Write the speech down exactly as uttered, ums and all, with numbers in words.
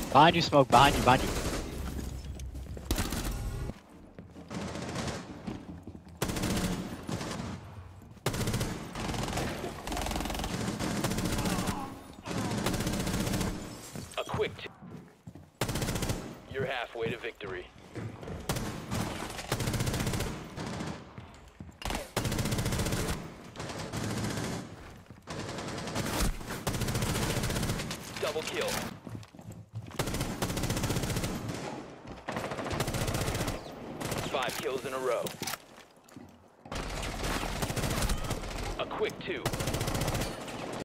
Behind you, smoke. Behind you, behind you. A quick t- You're halfway to victory. Double kill. Five kills in a row. A quick two.